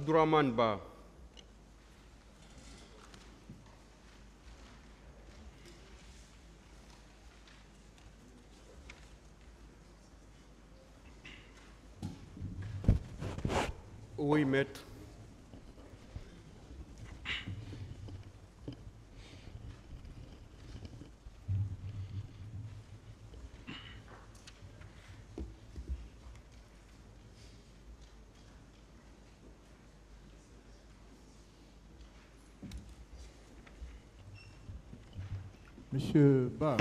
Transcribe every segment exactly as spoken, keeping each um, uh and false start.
Abdourahmane Ba. Oui, maître. Monsieur Ba,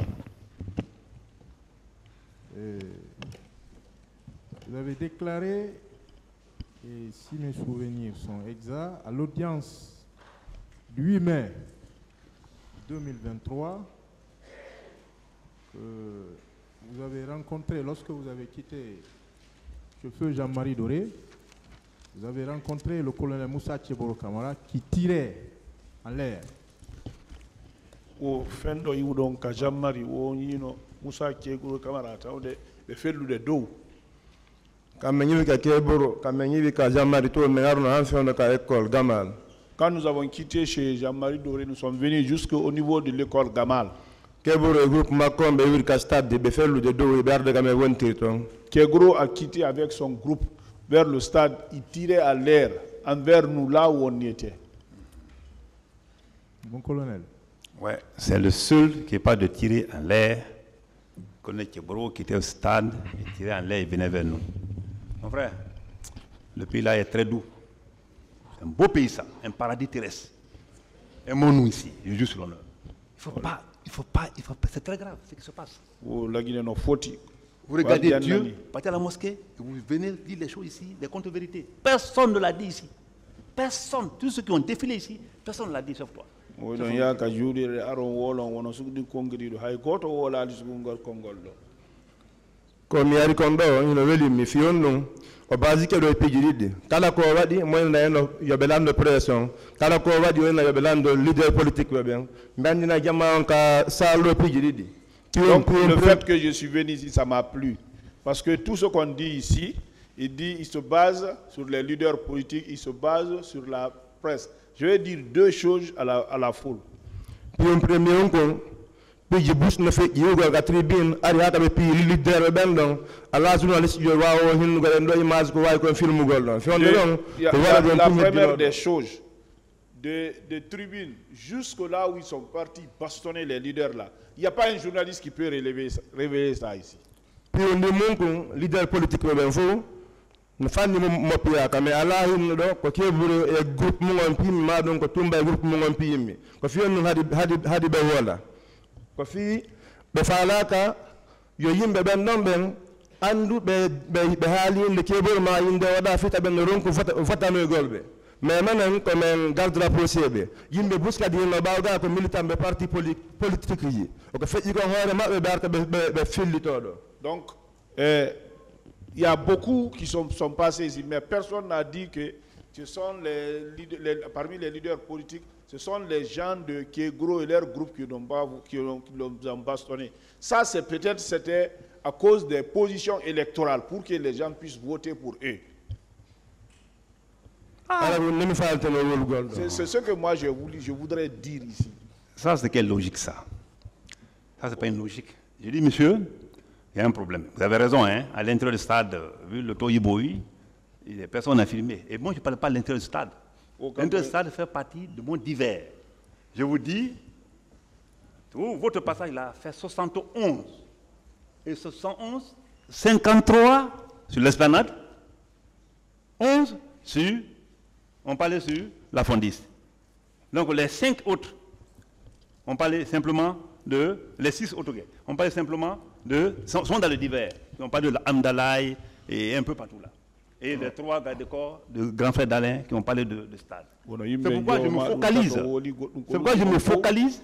euh, vous avez déclaré, et si mes souvenirs sont exacts, à l'audience du huit mai deux mille vingt-trois, que vous avez rencontré, lorsque vous avez quitté le feu Jean-Marie Doré, vous avez rencontré le colonel Moussa Tcheboro Kamara qui tirait en l'air. O fendo yiwdon ka jammari o yino Moussa Keguro Camara tawde be fellude dow kamɓe ñiwi ka Keboro kamɓe ñiwi ka jammari to mi arno han fewno ka école Gamal. Quand nous avons quitté chez Jean-Marie Doré, nous sommes venus jusqu'au niveau de l'école Gamal. Keboro e groupe makko ɓe wiiri ka stade ɓe fellude dow e ɓe arde kam e wontiri toon. Keguro a quitté avec son groupe vers le stade, il tirait à l'air envers nous là où on était. Mon colonel. Ouais, c'est le seul qui n'est pas de tirer en l'air. Le colonel Keboro qui était au stade, il tirait en l'air, il venait vers nous. Mon frère, le pays là est très doux. C'est un beau pays ça, un paradis terrestre. Aimons-nous ici, je jure sur l'honneur. Il ne faut pas, il faut pas, il faut pas, c'est très grave ce qui se passe. Oh, la Guinée non faute. Vous regardez Dieu, partez à la mosquée, et vous venez dire les choses ici, les contre-vérités. Personne ne l'a dit ici. Personne, tous ceux qui ont défilé ici, personne ne l'a dit sauf toi. Oui, donc il y a qu'à jurer aron wolon wono sugdi kongri do hay goto wola ali sugungal kongol do. Ko mi ari kon ɗo ino weli mi fiyon ɗum o basike ɗo e pijiride kala ko waɗi moyna eno yoɓe lando pression kala ko waɗi wonno yoɓe lando leader politique ɓe ɓen mi andina jamma on ka salɗo pijiride. Donc le fait que je suis venu ici, ça m'a plu. Parce que tout ce qu'on dit ici, il dit, il se base sur les leaders politiques, il se base sur la presse. Je vais dire deux choses à la, à la foule. Puis un premier on puis bus ne fait yoga ga tribune ari hata be pi leader ben don ala journaliste yo wa o hin go ndo image ko way ko film gol don fi on don la, la première des choses de de tribune jusque là où ils sont partis bastonner les leaders là, il n'y a pas un journaliste qui peut relever révéler ça ici. Puis on demande leader politique ben fo ne fanni mo piya kame ala hin do ko keburo e groupe mo on pimi ma don ko tumba groupe mo on pimi ko fi on hadi hadi hadi be wala ko fi be falaka yo yimbe ben non ben andu be be haali le keburo ma yinde wada fita ben ronko fata fata no golbe mais manan ko men garde drapeau sebe yimbe buska di no bawga ko militant be parti politique yi ko feji ko hoore mabbe barta be be fillito do. Donc euh il y a beaucoup qui sont, sont passés ici, mais personne n'a dit que ce sont les, les, parmi les leaders politiques, ce sont les gens de Kegro et leur groupe qui l'ont bastonné. Ça, c'est peut-être c'était à cause des positions électorales pour que les gens puissent voter pour eux. Ah. C'est ce que moi je, voulu, je voudrais dire ici. Ça, c'est quelle logique ça? Ça, c'est pas une logique. Je dis, monsieur, il y a un problème. Vous avez raison, hein? À l'intérieur du stade, vu le taux Iboui, il y a personne à filmer. Et moi, je ne parle pas de l'intérieur du stade. L'intérieur du stade fait partie de mon divers. Je vous dis, tout, votre passage là fait soixante et onze. Et soixante et onze, cinquante-trois sur l'esplanade, onze sur, on parlait sur la fondiste. Donc les cinq autres, on parlait simplement de, les six autres, on parlait simplement de, sont, sont dans le divers. On parle de l'Amdalaï et un peu partout là. Et les trois gardes de corps de grand frère d'Alain qui ont parlé de, de stade. C'est pourquoi je me focalise. C'est pourquoi je me focalise.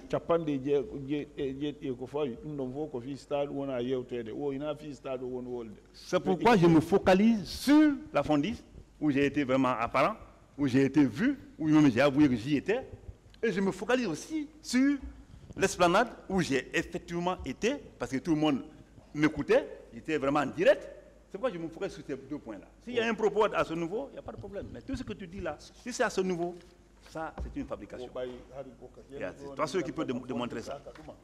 C'est pourquoi je me focalise sur la fondiste, où j'ai été vraiment apparent, où j'ai été vu, où j'ai avoué que j'y étais. Et je me focalise aussi sur l'esplanade où j'ai effectivement été, parce que tout le monde m'écoutait, j'étais vraiment en direct, C'est pourquoi je me ferai sur ces deux points-là. S'il y a un propos à ce niveau, il n'y a pas de problème. Mais tout ce que tu dis là, si c'est à ce niveau, ça, c'est une fabrication. Et c'est toi ceux qui peuvent dé- démontrer ça.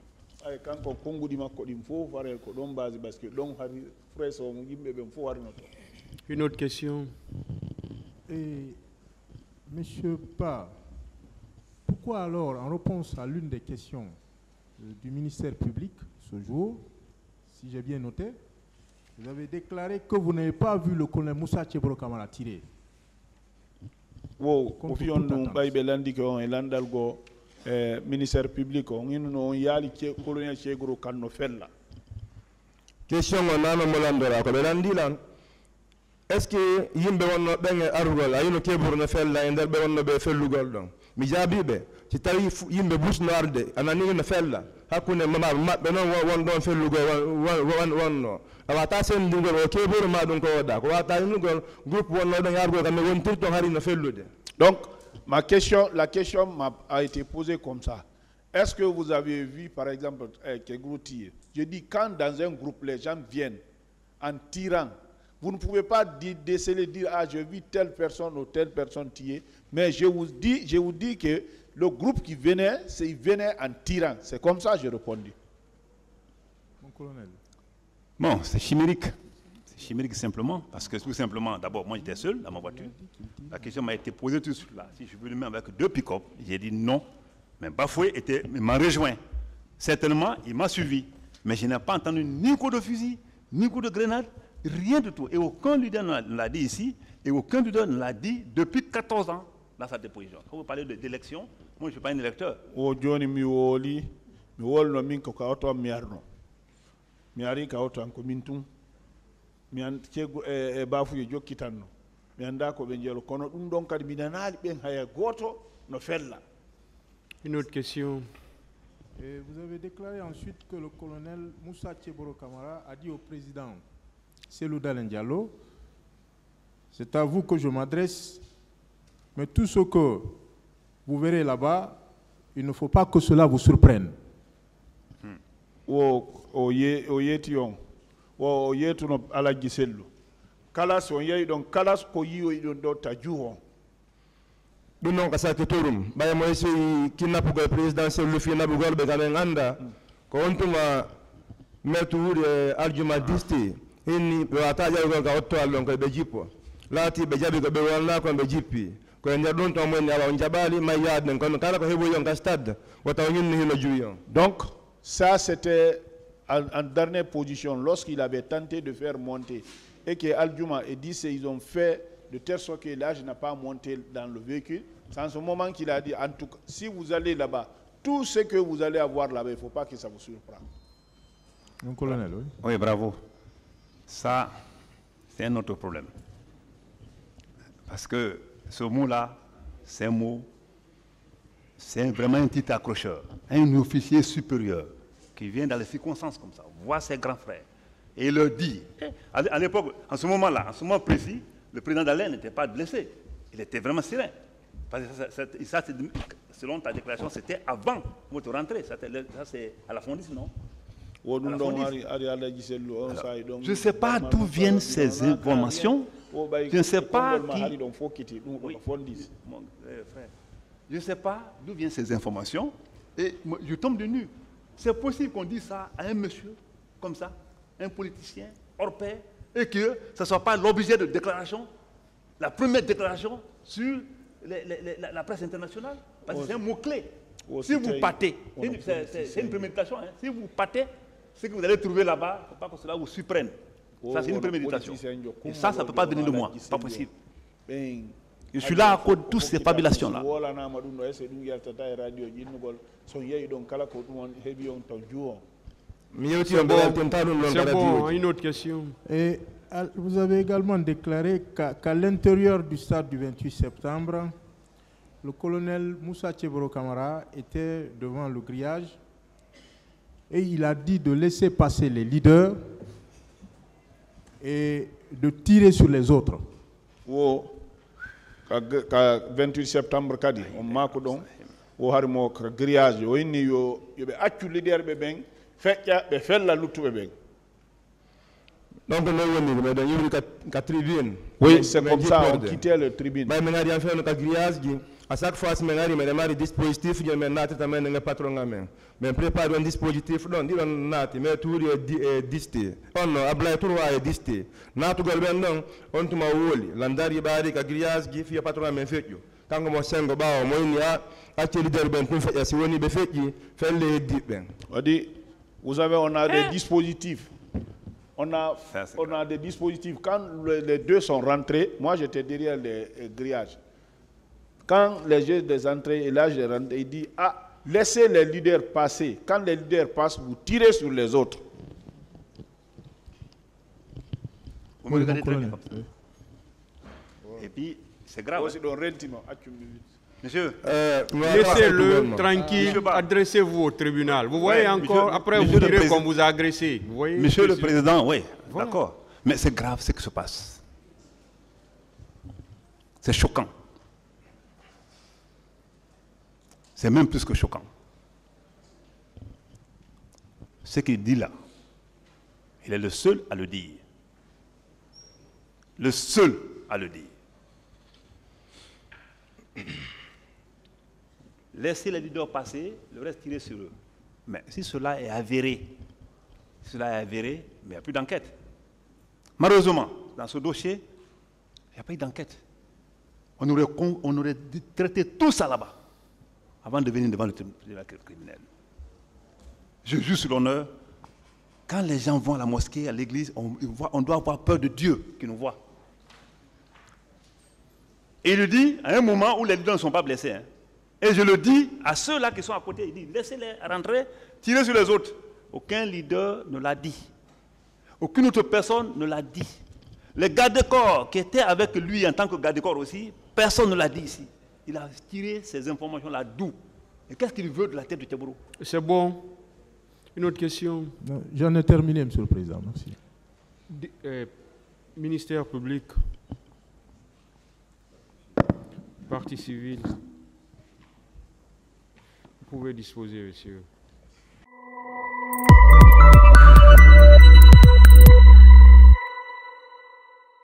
Une autre question. Et, Monsieur Pa, pourquoi alors, en réponse à l'une des questions euh, du ministère public ce jour, si j'ai bien noté, vous avez déclaré que vous n'avez pas vu le colonel Moussa Tchebro Kamara tirer? Wow, Contre kofi toute on no attente. baybe landi ko e landal go eh, ministère public on inu no yali che colonel chegro kanno fella. Question on nano molandora ko be landilan. Est-ce que yimbe wonno benge arugol ayino kebur na fella e der be wonno be fellugol don mi jabibe ci tawi fu- yimbe busnarde anani na fella hakune mama mabbe non won don fellugol won wonno awata sen dingol o kebur ma dun ko wada ko wata yimugol groupe wonno don arugol kam won tirto hari na fellude. Donc ma question, la question m'a a été posée comme ça. Est-ce que vous avez vu par exemple eh, Kegro tire? Je dis quand dans un groupe les gens viennent en tirant, vous ne pouvez pas dire, déceler, dire ah j'ai vu telle personne ou telle personne tirer, mais je vous dis, je vous dis que le groupe qui venait, c'est il venait en tirant. C'est comme ça que j'ai répondu. Mon colonel. Bon, c'est chimérique. C'est chimérique simplement, parce que tout simplement, d'abord, moi j'étais seul dans ma voiture. La question m'a été posée tout de suite là. Si je veux le mettre avec deux pick-up, j'ai dit non. Mais Bafoué était, il m'a rejoint. Certainement, il m'a suivi. Mais je n'ai pas entendu ni coup de fusil, ni coup de grenade, rien du tout. Et aucun leader ne l'a dit ici, et aucun leader ne l'a dit depuis quatorze ans dans sa déposition. Quand vous parlez de- d'élection, moi je ne suis pas un électeur. O joni mi woli mi wolno min ko ka auto mi arno mi ari ka auto ko min tum mi an cegu e, e bafu e jokkitanno mi anda ko be jelo kono dum don kadi mi nanali ben haya goto no fella. Une autre question. Et vous avez déclaré ensuite que le colonel Moussa Tchebro Kamara a dit au président Cellou Dalein Diallo, c'est à vous que je m'adresse, mais tout ce que vous verrez là-bas, il ne faut pas que cela vous surprenne. o o ye o yeti on o o yetuno alaji sellu kala so yeyi don kala ko yiwo don do ta juho Dun non ka sa ke torum baye mo esi kinapugo présidentiel lu fi nabugol be gamen anda ko wontuma metu wude aljuma disti inni be wata jago ga otto allon ko be jippo lati be jabi ko be wonna ko be jippi ko en jadon to mo ni awa jabali may yadden kono kala ko hebo yon ka stade wata nyinni hino juyon. donc ça c'était en, en dernière position lorsqu'il avait tenté de faire monter et que Al-Juma et dit ils ont fait de telle sorte que là je n'ai pas monté dans le véhicule. C'est en ce moment qu'il a dit en tout cas si vous allez là-bas tout ce que vous allez avoir là-bas il ne faut pas que ça vous surprenne. Mon colonel, oui. Oui, bravo. Ça, c'est un autre problème. Parce que ce mot-là, c'est un mot, c'est vraiment un titre accrocheur. Un officier supérieur qui vient dans les circonstances comme ça, voit ses grands frères et il leur dit. À à l'époque, en ce moment-là, en ce moment précis, le président Dalein n'était pas blessé. Il était vraiment serein. Parce que ça, ça, ça, c'est- selon ta déclaration, c'était avant votre rentrée. Ça, c'était- ça, c'est à la fondisse, non? O ɗum Ala ɗon fondis. ari ari Alaji Sellu on sayi ɗon Je ne sais pas d'où viennent ces informations. Je ne sais pas qui- hari ɗon fokkiti ɗum ɗo Oui. ko fondis. Mon euh, frère, je ne sais pas d'où viennent ces informations et moi, je tombe de nu. C'est possible qu'on dise ça à un monsieur comme ça, un politicien hors pair, et que ce ne soit pas l'objet de déclaration, la première déclaration sur les- les- les- la, la presse internationale. Parce que c'est un mot-clé. Oh, Si vous c'était- partez, on c'est a une- c'est- c'est- c'est politicien. une préméditation, hein. Si vous partez, ce que vous allez trouver là-bas, il ne faut pas que cela vous surprenne. Ça, c'est une préméditation. Et ça, ça ne peut pas venir de moi. Pas possible. Je suis là à cause de toutes ces fabulations-là. wolanama ɗum ɗo ese ɗum yaltata e radio jinnugol so yeeyi ɗon kala ko ɗum on heeɓi on taw juwo. Mi yewti on be tentadum non C'est dara bon, diwoji. une autre question. Et à- vous avez également déclaré qu'à qu'à l'intérieur du stade du vingt-huit septembre, le colonel Moussa Tchebro Kamara était devant le grillage et il a dit de laisser passer les leaders et de tirer sur les autres. wo ka g- ka vingt-huit septembre kadi on mako ɗon o harimo ka grillage o inni yo yoɓe accu leader ɓe ɓen feƴƴa ɓe fella luttuɓe ɓen. Donc, on a eu une tribune. Oui, c'est comme ça, on quittait le tribune. À chaque fois, je me dis dispositif, je me dis patron. Je prépare un dispositif, non, je me tout disté. On a ablé tout à disté. N'a tout galben, on te m'a woli. Landari bari, kagrias, gif, ya patron, mais fait you. Quand on s'en va, moi, il y a un leader, ben, pour faire si on y fait, fait les dip. On dit, vous avez, on a des dispositifs. On a, on a des dispositifs. Quand le, les deux sont rentrés, moi j'étais derrière les, les grillages. Quand les jeux des entrées, et là j'ai rentré, il dit, ah, laissez les leaders passer. Quand les leaders passent, vous tirez sur les autres. Vous me regardez très bien. Et puis, c'est grave. Monsieur, euh, laissez-le tranquille, adressez-vous au tribunal. Vous voyez ouais, encore, monsieur, après monsieur vous direz qu'on vous a agressé. Vous voyez, monsieur le Président, oui, voilà. D'accord. Mais c'est grave ce qui se passe. C'est choquant. C'est même plus que choquant. Ce qu'il dit là, il est le seul à le dire. Le seul à le dire. Laissez les leaders passer, le reste tirer sur eux. Mais si cela est avéré, si cela est avéré, mais il n'y a plus d'enquête. Malheureusement, dans ce dossier, il n'y a pas eu d'enquête. On aurait, on aurait traité tout ça là-bas, avant de venir devant le tribunal criminel. Je jure sur l'honneur, quand les gens vont à la mosquée, à l'église, on, on doit avoir peur de Dieu qui nous voit. Et il le dit à un moment où les leaders ne sont pas blessés. Hein. Et je le dis à ceux-là qui sont à côté, il dit, laissez-les rentrer, tirez sur les autres. Aucun leader ne l'a dit. Aucune autre personne ne l'a dit. Les gardes-corps qui étaient avec lui en tant que garde-corps aussi, personne ne l'a dit ici. Il a tiré ces informations-là d'où? Et qu'est-ce qu'il veut de la tête de Teboro? C'est bon. Une autre question. J'en ai terminé, Monsieur le Président. Merci. D euh, ministère public, partie civile. Vous pouvez disposer, monsieur.